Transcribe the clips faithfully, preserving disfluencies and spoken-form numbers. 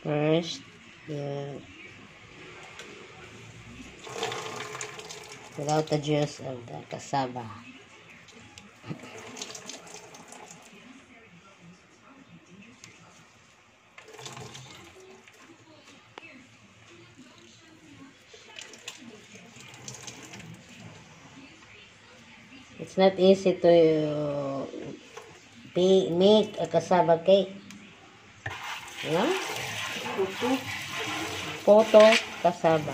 First, yeah, without the juice of the cassava. It's not easy to uh, be, make a cassava cake. You know? Puto. Puto cassava.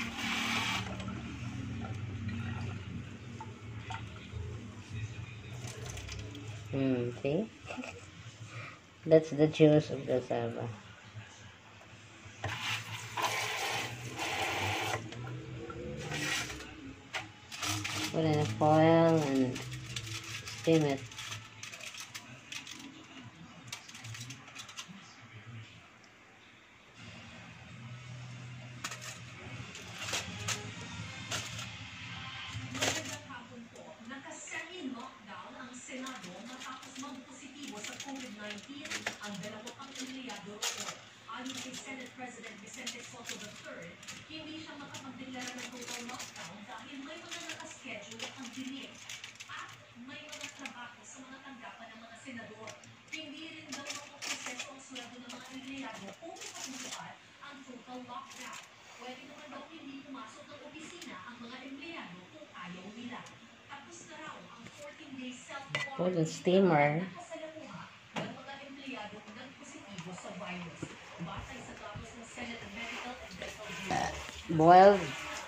Hmm, see? That's the juice of cassava. Put in a foil and steam it. Naka-semi-lockdown ang Senado matapos mag-positibo sa COVID nineteen ang dalawang empleyado roon. Ayon kay Senate President Vicente Soto the third, hindi siya makapagdeklara ng total lockdown dahil may mga nakaschedule ang dinig at may mga trabaho sa mga tanggapan ng mga senador. Hindi rin daw mapoproseso ang sweldo ng mga empleyado kung ipatutupad ang total lockdown. Pwede naman daw hindi pumasok ng opisina ang mga empleyado kung ayaw nila. Tapos na raw ang fourteen day self-quarantine. Put in steamer. Nakasalamuha ng mga empleyado ng positibo sa virus. Batay sa datos ng Senate Medical and Dental Bureau. Boiled.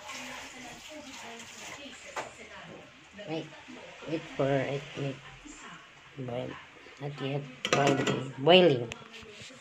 Wait, wait for it. Wait. Boil. Not yet. Boiling. Boiling.